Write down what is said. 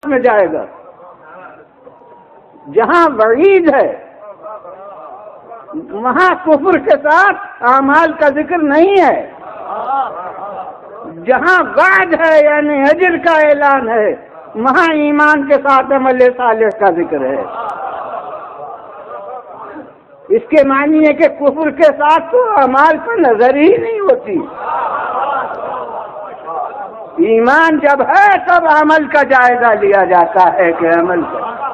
में जाएगा। जहां वईद है वहां कुफ्र के साथ आमाल का जिक्र नहीं है। जहां वाद है यानी अजर का ऐलान है वहां ईमान के साथ अमल सालेह का जिक्र है। इसके मानी है कि कुफ्र के साथ तो अमाल पर नजर ही नहीं होती। ईमान जब है तब अमल का जायजा लिया जाता है कि अमल का